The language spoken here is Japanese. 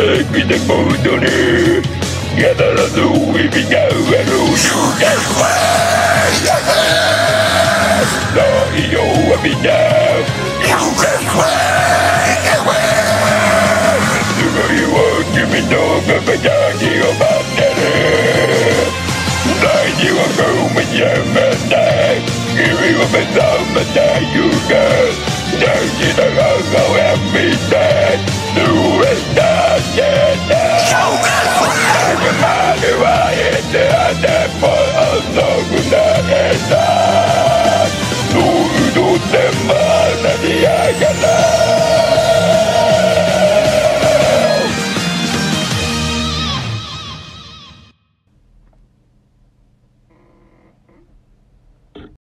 みたことにやたらと意味がある内容はみんなすごいわ君のパパたちを待ってる大事はごめんやめない君は目覚めたいが大事だが